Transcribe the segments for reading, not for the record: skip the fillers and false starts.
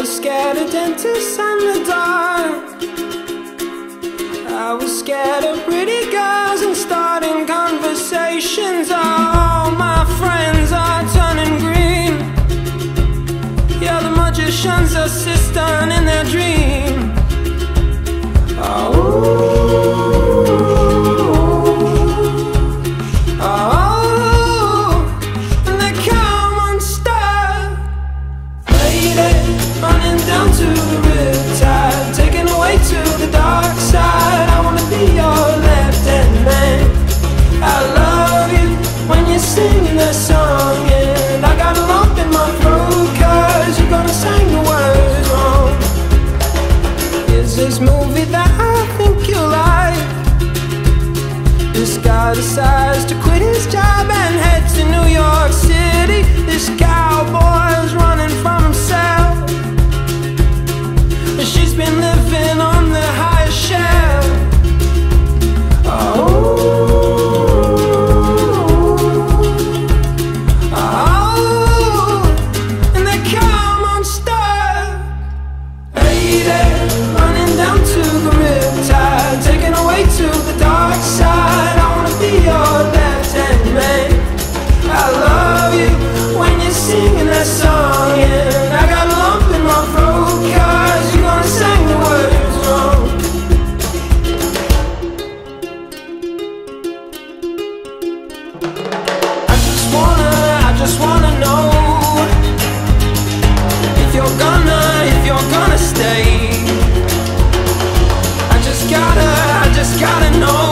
was scared of dentists and the dark. I was scared of pretty girls and starting conversations. All my friends are turning green. Yeah, the magician's assistant in their dream. Running down to the riptide, taken away to the dark side. I wanna be your left-hand man. I love you when you're singing that song, and I got a lump in my throat 'cause you're gonna sing the words wrong. Here's this movie that I think you like. This guy decides to quit his job and head to New York City. This cowboy's running from himself. She's been living on the highest shelf. And they come unstuck. Lady, running down to the riptide, taken away to the dark side. I wanna be your left-hand man. I love you when you're singing that song, and I got a lump in my throat 'cause you're gonna sing the words wrong. I just wanna know if you're gonna stay. I just gotta know.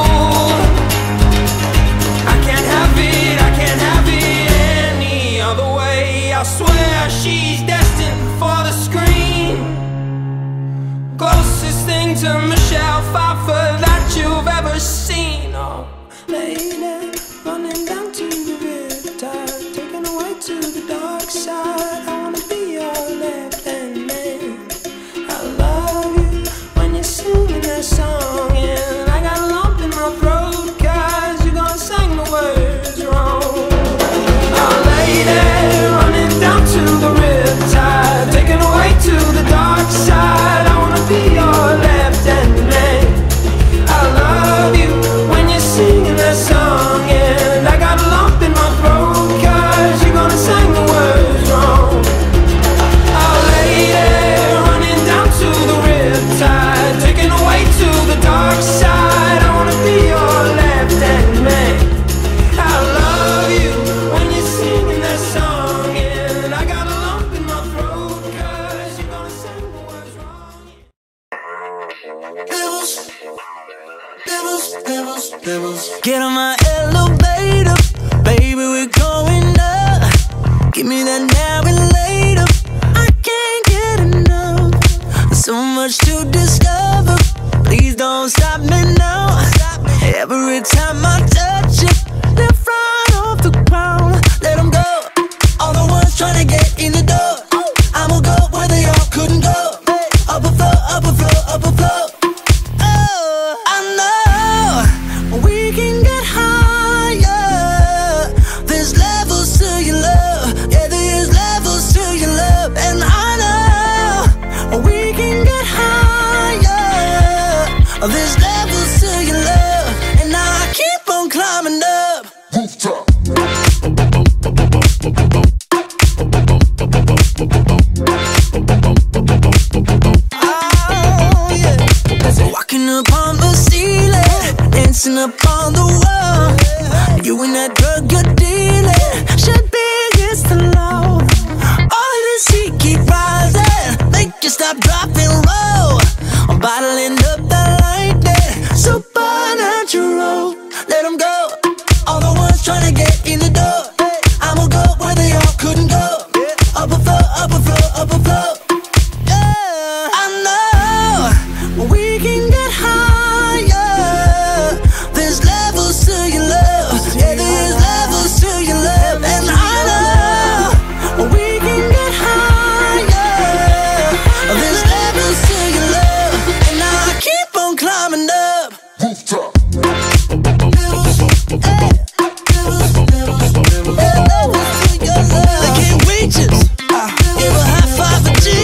I can't have it any other way. I swear she's destined for the screen. Closest thing to Michelle Pfeiffer that you've ever seen. Oh, lady, running down to the riptide, taken away to the dark side. I wanna be your left-hand man. I love you when you're singing that song, and I got a lump in my throat 'cause you're gonna sing the words wrong. Oh, lady, running down to the riptide, taken away to the dark side. I wanna be your left-hand man. I love you when you're singing that song, and I got a lump in my throat 'cause you're gonna sing the words wrong. Oh, lady, running down to the riptide, taken away to the dark side. I wanna be your left-hand man. I love you when you're singing that song, and I got a lump in my throat 'cause you're gonna sing the words wrong. Devils, get on my elevator, baby, we're going up. Give me that now and later, I can't get enough. So much to discover, please don't stop me now. Every time I touch you, they're right off the ground. Let them go, all the ones trying to get in the door. I'ma go where they all couldn't go. Up a floor, up a floor, up a floor. I know we can get higher. There's levels to your love, yeah, there's levels to your love. And I know we can get higher. There's levels to your love, and I keep on climbing up. Rooftop. Walking up on the ceiling, dancing up on the wall. You and that drug you're dealing should be against the law. All of this heat keep rising, make you stop, drop, and roll. I'm bottling up the lightning, supernatural. Let them go, all the ones trying to get in the door. I'ma go where they all couldn't go. Up a floor, up a floor, up a floor. I know we can get higher. There's levels to your love, yeah, there's levels to your love. And I know we can get higher. There's levels to your love, and I keep on climbing up. Rooftop. They can't reach us. Give a high five for Jesus.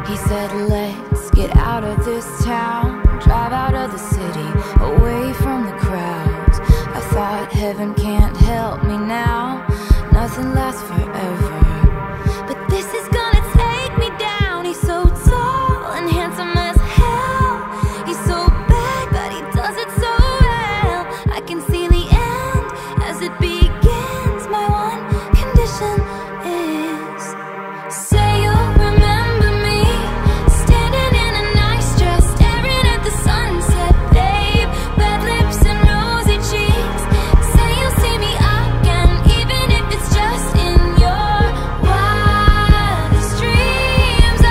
He said, let's get out of this town, drive out of the city, away from the crowds. I thought heaven can't help me now, nothing lasts forever. But this is gonna take me down. He's so tall and handsome as hell. He's so bad, but he does it so well. I can see the end as it begins. My one condition is, say you'll remember me, standing in a nice dress, staring at the sunset, babe. Red lips and rosy cheeks. Say you'll see me again, even if it's just in your wildest dreams.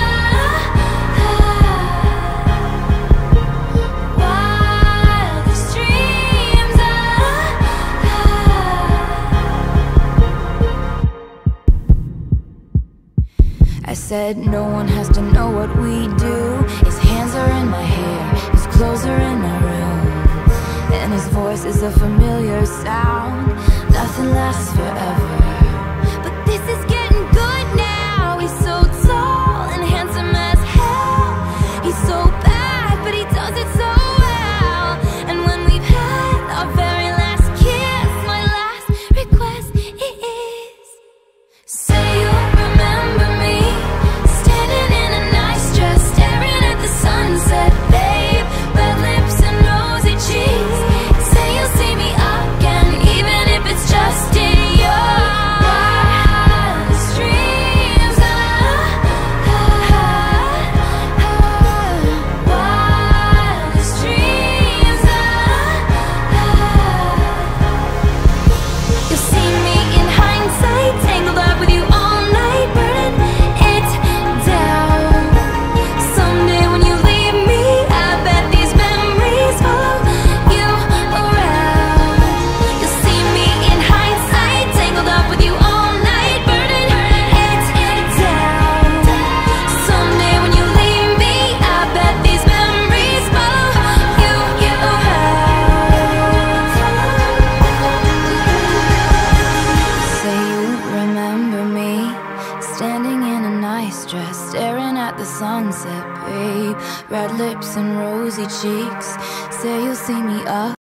Wildest dreams. I said no one has to know what we do. His hands are in my hair, his clothes are in my room, and his voice is a familiar sound. Nothing lasts forever, but this is getting good now. He's so tall and handsome as hell. He's so bad, but he does it so well. And when we've had our very last kiss, my last request is, say you'll remember me, standing in a nice dress, staring at the sunset, babe. Red lips and rosy cheeks. Say you'll see me again, even if it's just in your wildest dreams. Wildest dreams. You'll see me in hindsight, tangled up with you all night, burning it down. Someday when you leave me, I bet these memories follow you around. You'll see me in hindsight, tangled up with you all night, burning it down. Someday when you leave me, I bet these memories follow you around. Say you remember me, standing in a nice dress, staring at the sunset, babe. Red lips and rosy cheeks. Say you'll see me up